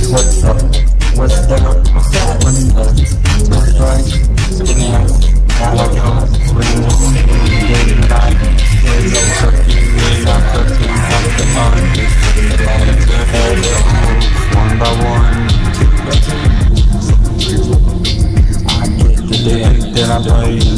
What's up? What's down? What's up? What's right? Yes, all I got is wings. Day and night. There's no cooking. I'm cooking something on this. Head one by one, two by two. I get the day, then I play.